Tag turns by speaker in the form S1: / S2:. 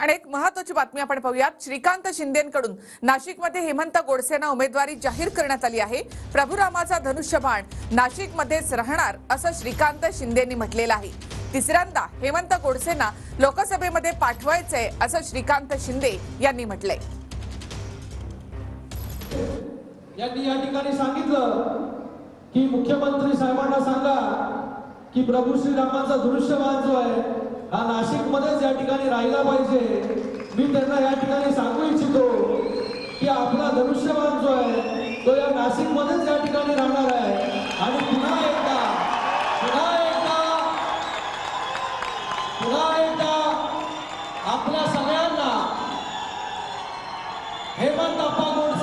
S1: आणि एक महत्त्वाची बातमी आपण पाहूयात। श्रीकांत शिंदेंकडून नाशिकमध्ये हेमंत गोडसेंना उमेदवारी जाहीर करण्यात आली आहे। प्रभुरामाचा धनुष्यबाण नाशिकमध्येच राहणार असं श्रीकांत शिंदेंनी म्हटलेलं आहे। तिसऱ्यांदा हेमंत गोडसेंना लोकसभेमध्ये पाठवायचंय असं श्रीकांत शिंदे यांनी म्हटलंय।
S2: यांनी या ठिकाणी सांगितलं की मुख्यमंत्री साहेबांना सांगा की प्रभू श्रीरामाचा धनुष्यबाण जो आहे हा नाशिकमध्येच या ठिकाणी राहिला पाहिजे। मी त्यांना या ठिकाणी सांगू इच्छितो की आपला धनुष्यबाण जो आहे तो या नाशिकमध्येच या ठिकाणी राहणार आहे। आणि पुन्हा एकदा आपल्या सगळ्यांना हेमंत अप्पा